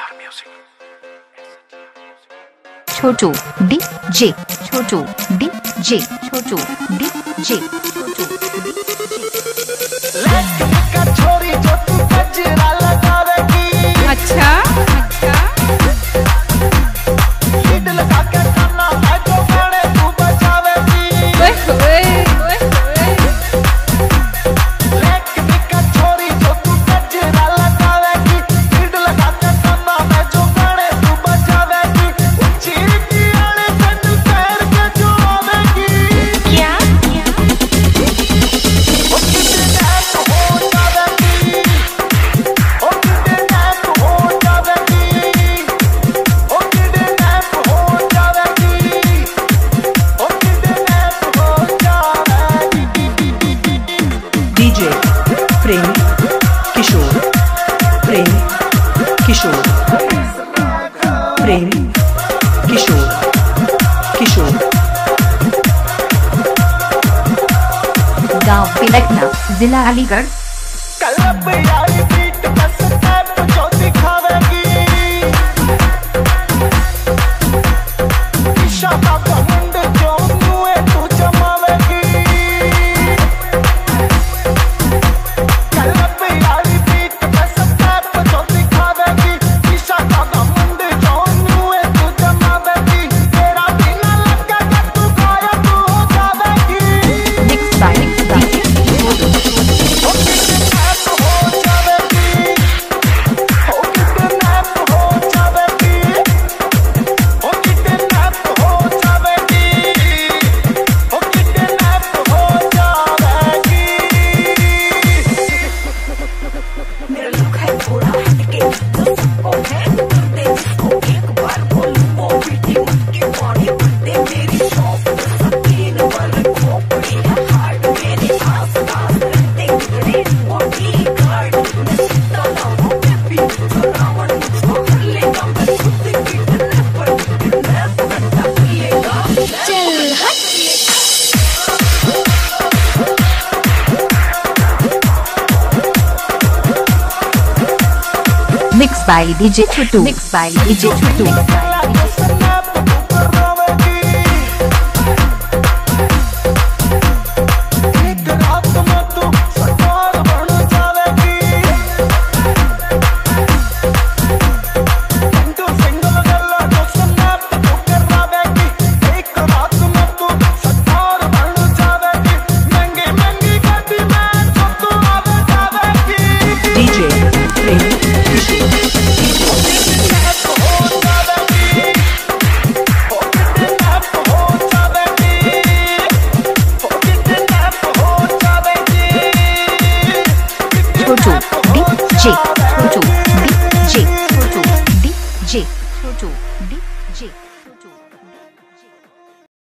छोटू DJ, Chhotu DJ, Chhotu DJ, छोटू छोरी जो तू गजरा लगावेगी। अच्छा लीड लगा के खाना है जो गाने तू बजावेगी। छोरी जो तू गजरा लगावेगी, लीड लगा के खाना है जो गाने तू बजावेगी। चीटी वाले तन पैर के जो आवेगी। क्या डीजे प्रेम किशोर, प्रेम किशोर, प्रेम किशोर, किशोर। गांव तिलकना, जिला अलीगढ़। क्लब यारी बीट बस स्टेप जो दिखावेगी। इशारा घमंड जो मुए तू जमावेगी। क्लब यारी बीट बस स्टेप जो दिखावेगी। इशारा घमंड जो मुए तू जमावेगी। तेरा बिना लगेगा तू गायब हो जावेगी। Mix by DJ mix by DJ Chhotu, mix by DJ Chhotu. DJ Prem Kishor, Chhotu DJ, Chhotu DJ, Chhotu DJ, Chhotu DJ.